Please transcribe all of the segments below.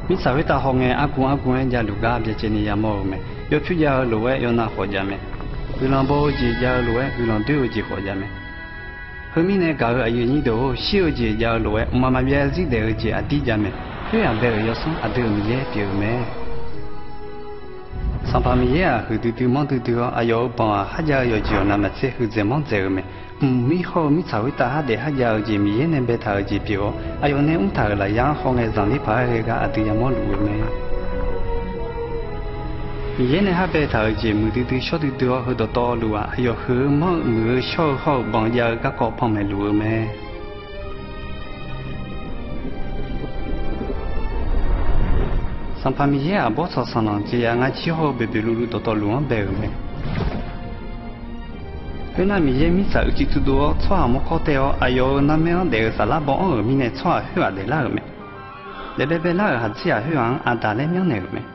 มิสาวิตาหงเงอากูเงยาลูกาเบียเจนียามอเมยอพิยาลูเวยอนาขอจามวิลังโบจียาลูเววิลังดูจีขอจามเฮมิเนกาอายุนี้โดชิโอจียาลูเวมามาเบียซีเดอจีอดีจามเฮียเบลยอสังอดูมีเยเปียวเมสัมภามีเยคือดูมองดูอายุปองฮัจยาจีนามาเซคือเจมองเจอเมมีเขามีสาวิตาฮัดเดฮัจยาจีมีเยเนเบทาจีเปียวอายุเนอุทาละยังหงเงจังลิพาเฮกาอดียามอลูเมมีเยเนฮับเบทาจีมือดูชอดูฮดตอลูอาอายุคือมองมือชอเขาบางยากะกอพอมเมลูเมสัมภามีเยอะบอสสันนังจียังไงชิโฮเบเบลูลูตอลูอันเบลเมเฮน่ามีเยมิสาอุจิตุโดชัวมอคอเตออายุน้ำเมอันเดอสาลาบอนมีเนชัวหัวเดลาเมเดเบเบลาฮัจิอาหัวอันตาเลมีอันเนเม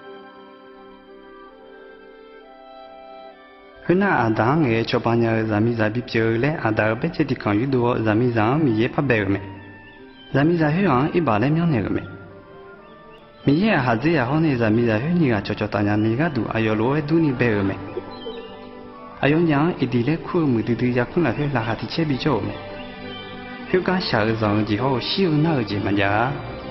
เฮน่าอันดังเอชอบปัญญาจามิจาบิเปียวเลอันดาเบเจติคันยูโดจามิจามีเยพับเบลเมจามิจาหัวอีบาเลมีอันเนเมมีเยฮัจิอาฮอเนจามิจาหัวนี่กาจอตัญญามีกาดูอายุโลเอดูนี่เบลเมอายุยังอีดีเล็กคู่มือดูอยากคุณละเฮลาฮัติเชบิโจเมเฮกันชาจังจีโฮชิวน่าจีมันยา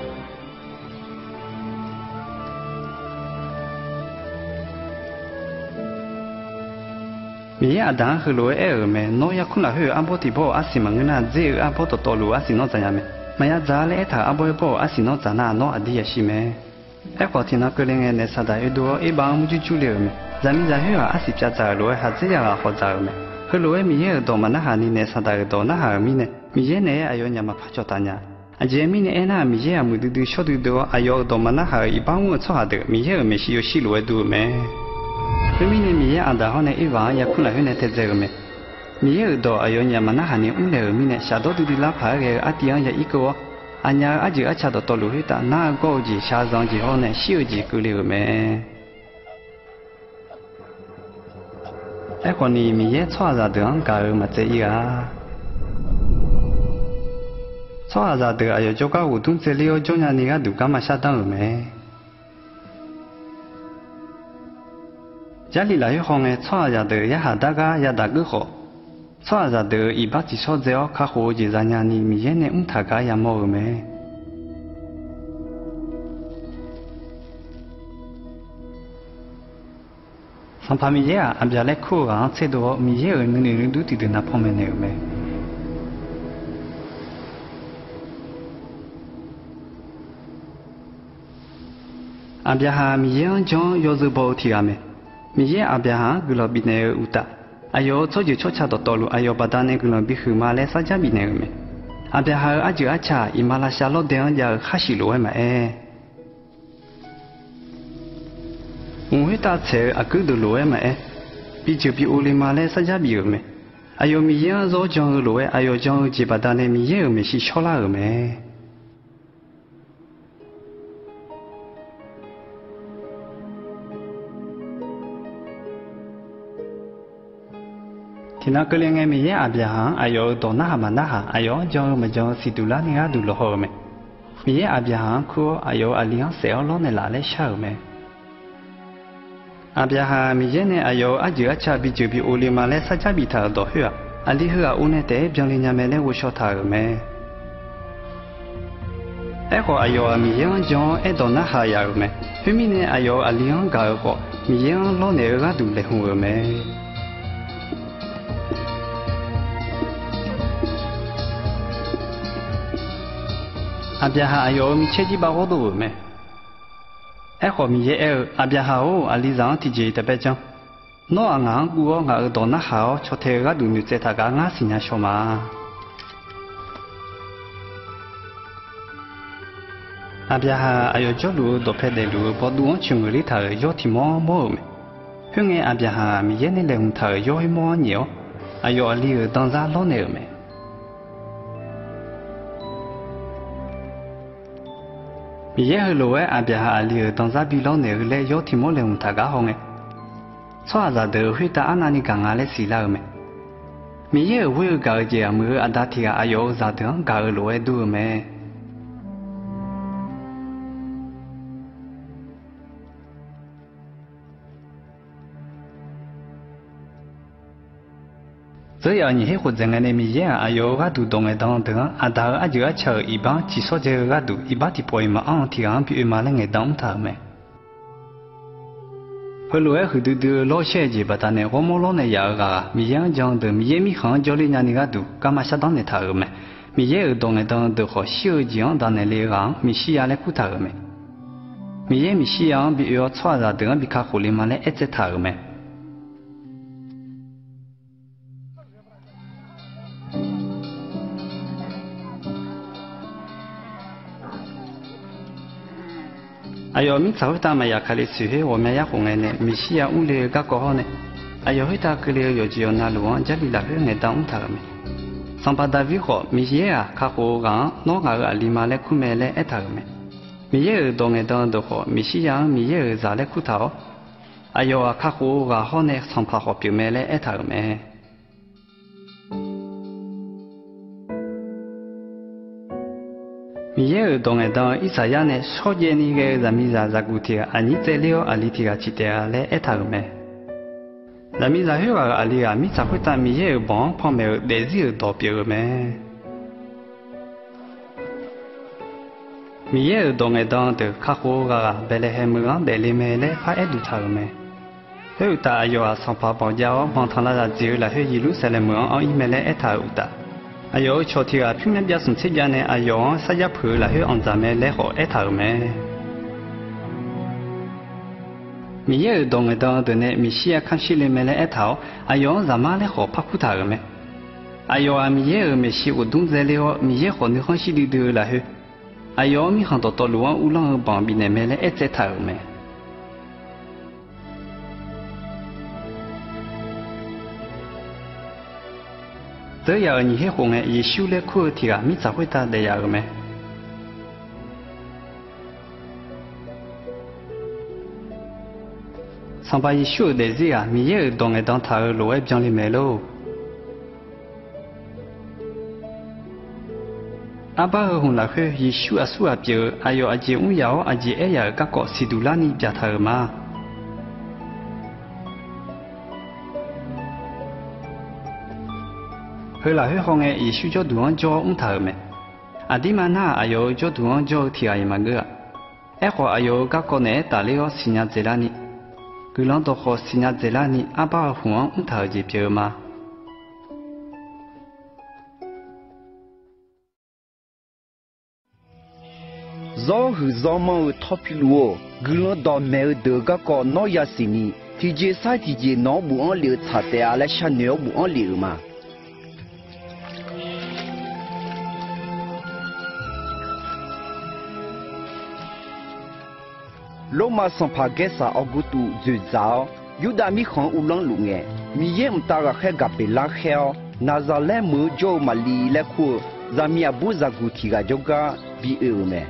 มีอาดังคือโลเอเมโนอยากคุณละเฮอันพอติโบอาศิมังนาเจออันพอตโตลูอาศิโนจันยาเมมายาจาเลถาอันพอโบอาศิโนจานาโนอดียชิเมเอขอที่นักเรียนเนสดาเอดูเอบางมุจิจูเลเมจามิจาหัวอาศิจาจาโลฮัจิยาขอจาเมคือโลมีเยอะตัวมันน่าหานี่เนสดาตัวน่าหามีเนมีเยอะเนอายุยามาพัชตัญญาอาเจมีเนเอน่ามีเยอะมุดูชอดูอายุตัวมันน่าหาอีบางมุชอบเดมีเยอะไม่ชิโยชิโลดูเมคือมีเนมีเยอะอันดาฮอนเนอีวานอยากคุณละเฮเนเทเจเมมีเยอะตัวอายุยามันน่าหานี่เลมีเนชาโดดูลาพาเกอาทิยังยาอีกว่าอันยาอาจิอาชาตัวลูฮิตาน่าโกจิชาจังจิฮอนเนชิโอจิกุเลเมไอ้คนนี้มีเยอะชัวร์จะเดินการมาเจอีกอ่ะชัวร์จะเดินอายุจุกาอุตุนเจริโอจุนยานี่ก็ดูการมาชาตังไหมจารีลายห้องเอชัวร์จะเดินยาหาดากายาดักก็ชัวร์จะเดินอีบัติชอบเจ้าข้าหูจิจานยานี่มีเยอะเนี่ยทากายามอไหมสัมภามีเยอะอันเดียเล็กคู่กันเสด็จมีเยอะนึกดูติดนับพอมเนอเมอันเดียหามีเยอะจงยอดบ่ที่กันมีเยอะอันเดียหากุลบิเนออุตาอายุโซจิชดชาตัวลูอายุบัดานเนกุลบิคือมาเลสัจจบิเนอเมอันเดียหาอาจุอาชาอิมาลาชาโลเดียนยาข้าชิโลเอมา我会打车啊，够多路诶嘛诶，比就比屋里嘛嘞啥家比个没，哎呦米样绕江路诶，哎呦江几把单的米样没是巧啦个没。听那个两个米样阿边行，哎呦到那哈嘛那哈，哎呦江么江是多啦你阿多了好没，米样阿边行可哎呦阿两谁要老那拉来笑没。อาเบียหามีเยเนอายุอาจุอาชาบิจูบิโอลิมาเลสัจจบิทาดอหัวอันที่หัวอุเนเตเบียงลิญาเมเลวุชอทาเมเอขออายุมีเยงจงเอดอนาหายาเมฟิมิเนอายุอาลียงกาขอมีเยงโลเนกาดูเลหัวเมอาเบียหาอายุมีเชจิบาโอดูเมไอ้ขอมีเยอะอาเบียหาโออาลิซังที่เจตเปจังโน้อ่างกูงาดอนน่าหาวชดเทก็ดูนึกเจตากางาสิญญาชมาอาเบียหาอายุจลูดอเพเดลูพอดูว่าชิงริทายอทิมอมอมเพื่อไงอาเบียหามีเยนี่เลงทายอให้มอเหนียวอายุอาลีดังซาล้อเนอเมมีเยอะเลยอาเบียหาลีตั้งใจบิลล์เนี่ยเลยยอดที่มอเลยอุ่นทากาหงเอชัวร์จะเดือดหุ่ยตาอันนั้นนี่กังอะไรสิล่ะเมมีเยอะหุ่ยกาเจียมืออันดับที่อายุจะเดือดกาเลยดูเม只要你还活在俺的面前，哎呦，我都懂得当的，啊，大阿就阿吃一般，至少这个都一般的不嘛，昂提昂比嘛那个当他们。后来后头的老些几把他呢，我们老那样个，面前讲的面前面行家里人那个都，干嘛相当的他个么？面前懂得当的好，小讲当那里行，面西亚来顾他个么？面前面西洋比要穿着等比卡狐狸嘛来一直他个么？哎呦，明早他们也开始出去，我们也红的呢，没事呀，屋里搞好呢。哎呦，他个里有只有那路啊，家里那边爱当他个没。上班单位好，没事啊，卡好讲，哪个立马来苦买来爱他个没。没事当爱当都好，没事呀，没事咋来苦他？哎呦啊，卡好讲好呢，上班好表妹来爱他个没。米耶尔当个当，伊啥样呢？少见那个人民啥古体个，阿你在了阿里体个起点啊来一他个咩？人民啥个阿里啊，米咋会当米耶尔帮旁边来日代表个咩？米耶尔当个当的，卡好个白来海么个白来咩来拍一路他个咩？后大要啊上爬帮家帮他那只有来去一路上来么个，伊咩来一他有的。哎呦，秋天啊，平面表生产家呢，哎呦，啥也破了，去按咱们来好一头咩？米也当个当的呢，米西啊看起来没来一头，哎呦，咱们来好拍裤头个咩？哎呦啊，米也米西活动在了，米也好你看西里头了去，哎呦，米看到道路啊，乌浪旁边呢，没来一只头个咩？只要你还红的，也修了课题啊，你咋会打的呀个咩？上班一修的时啊，你也当个当他的路外边里面喽。阿爸和红老去一修啊修啊表，哎呦阿姐乌摇阿姐哎呀，个个西杜拉尼表他嘛。后来去行个，也许叫杜安叫头咩？阿弟嘛那哎呦叫杜安叫提阿伊嘛个，哎话哎呦个个呢打了新亚泽拉尼，佢啷到好新亚泽拉尼阿爸红安头就表嘛。 早后早忙脱皮路，佢啷到没有得个个脑压死你，提前啥提前脑不安流查的阿来下尿不安流嘛。罗马上帕给啥奥古杜最早，有的米看乌朗路哎，米也唔大个海个被拉开哦，那咋来么就马里来哭，咱米也不咋古提个就个比二咩。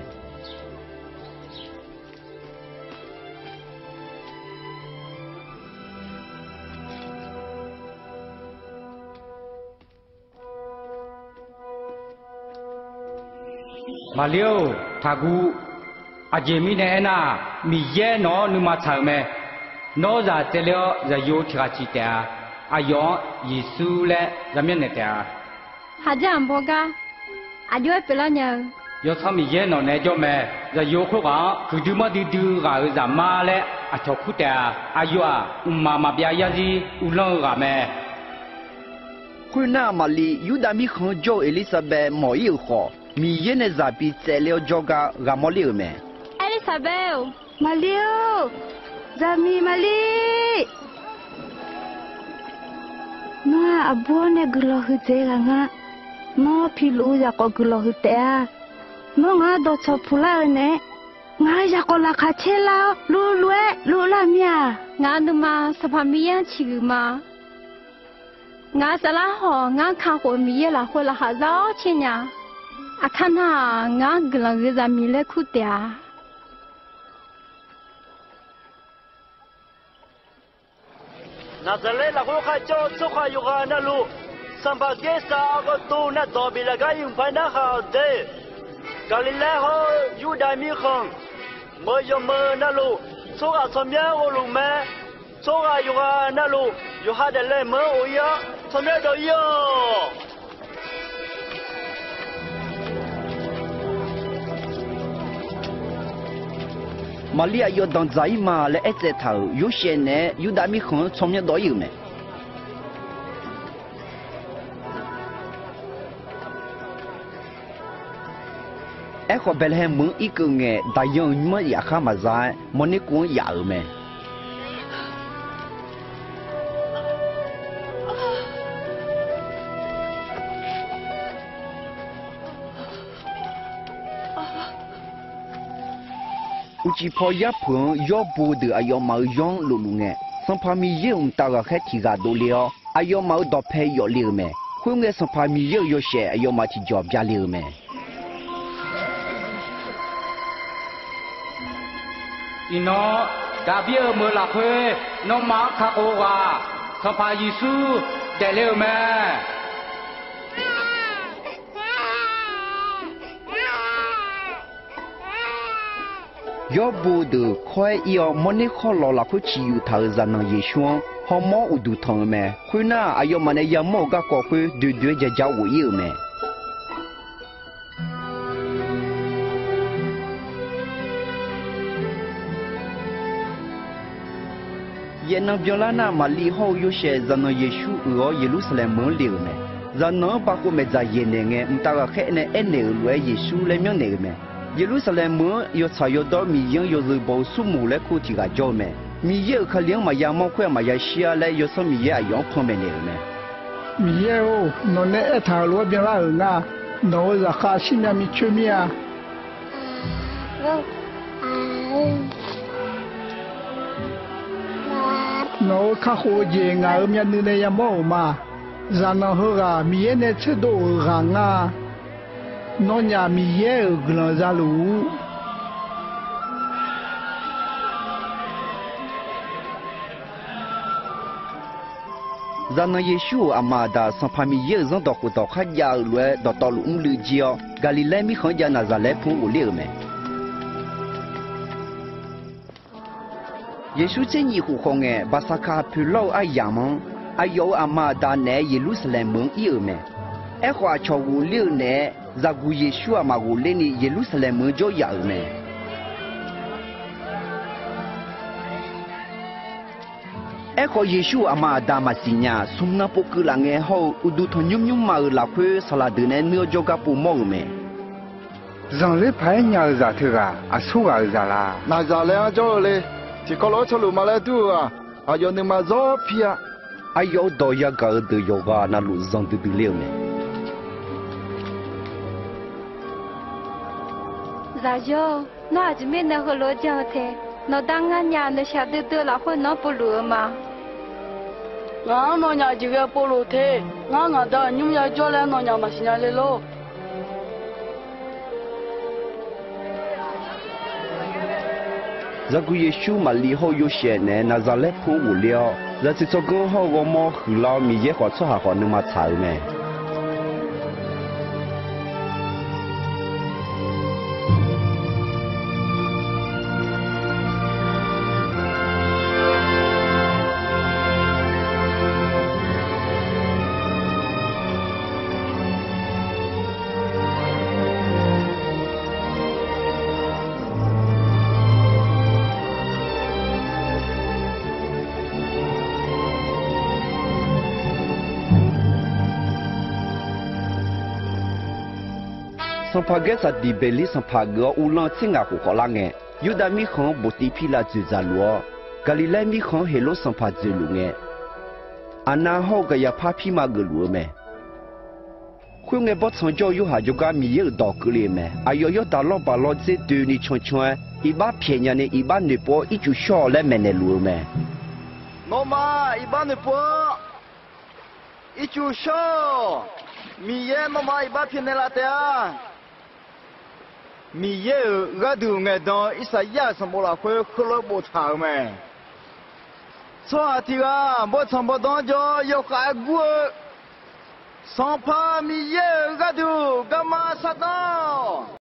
马六，他姑。阿姐米呢那米耶喏你嘛操咩？喏在这了在有提个起的，阿阳耶稣嘞在面那的。 哈这样不噶？阿就不了呢。 要他米耶喏那叫咩？在有口讲，佢就么的丢个在马嘞，阿跳苦的，阿有啊，妈妈别呀子乌浪个咩？ 佢那马里有的米看叫伊丽莎白冇有好，米耶呢在比在了叫个阿冇了咩？ Isabel, Maliu, Zami Mali. Noa abuane gulo hutega nga, no pilu ya ko gulo hutea. No nga do chopula ne, nga ya ko la kachela, lu la mia. Nga numa sapamia chiguma. Nga sala ho nga ka ho miye la ho la ha zao chenya. Akana nga gulo Zami le kutea. Nazale la ko cho so kha yoga na lu samba gesa ko tu na do bi la ga yung pa na ha de galile ho yu da mi khong mo yo mo na lu so a som ya o lu me so a yoga na lu yo ha de le mo o ya 从那都有。 马利亚要当在嘛来一直头，有些呢有大米坑从面都有没？哎，我本来问一个呢，但用么也看嘛在，么你讲也有没？我只怕一碰要不得，还要毛养露露呢。上旁边有大个还提个多了，还要毛到配要留没？后面上旁边有些，还要毛提脚边留没？ อีน้อดาเบียเมื่อละเพน้องมาคาโอวาสภายิสูแต่เร็วแม่要不得快要么你好老了，快只有头在那一双，好么有都疼没？快那还要么那要么个过去对对家家我有没？也能表达那么厉害有些在那耶稣俄耶路撒冷门流没？在那把我们在耶那个，大个看那那路耶稣来面那个没？耶路撒冷门要查要到米样要日报数目来估计个叫没？米样可能嘛也毛快嘛也下来要说米样样碰没那个没？ 米样哦，那那一条路边拉人啊，那是哈西面米出面啊。nó khá khổ gì ngà ở miền núi này mỏ mà ra nó hơ miền này chế độ gàng nó nhà miền ở gần ra lũ ra nó Giêsu amada sang pha miền dân đọc của đọc khác gia lúa đọc tàu lũ lư gieo Galilee mi khởi gia Nazareth phong u liu mẹ Giêsu trên nhị khu không nghe bà sa kha phu lâu ai giang mong ai yêu amada nè Jerusalem mong yêu mẹ ai khoa cho u liu nè ra gu Giêsu ama gu lên đi Jerusalem mong cho yêu mẹ ai khoa Giêsu amada mà xin nhà sum na po cứ là nghe hậu udu thon nhum mà là khuê salad nè nửa cho cả po mong mẹ rằng lấy phải nhà giả thưa à số giả là na giả lấy cho lấy chỉ có lỗi cho lũ mà lấy tu à giờ nhưng mà gió phía ai yêu đòi ya cả từ yoga na lũ dòng từ từ liều này dạ yo nó aji mình nó hồ lô giao thế nó đang ngăn nhà nó sẽ từ là hơi nó bù lửa mà ngã nó nhà chỉ cái bù lửa thế ngã đó nhưng mà cho lên nó nhà mà xin nhà lên lô giờ cô Giêsu mà li hậu yêu xe nè Nazareth phong u liao giờ chỉ cho con hậu có mò hử lao mi ye họ cho họ nương mà chào mẹ song pha ghé sát đi beli song pha gỡ u long chính ngã của họ lang nghe Yuda mi khong bố tí phi là chữ giả lúa Galilee mi khong hello song pha chữ lúa nghe Anna hậu cái ya pha phi mà gỡ lúa mẹ khuyên nghe bớt xong cho yu hà yoga mi ye đỏ cứ liền mẹ ayo yo ta lo ba lo chế từ ni chọn chọn iba phiền nhà này iba nếp po ít chú sọ lên mẹ nè lúa mẹ nó mà iba nếp po ít chú sọ mi ye nó mà iba phiền này là thế à mi ye gà đủ nghe đó ít sai ya xong bộ là khơi khơi lo bộ thảo mẹ cho thì bộ xong bộ đó cho yêu cái gua xong pha mi ye gà đủ gà mà sát đó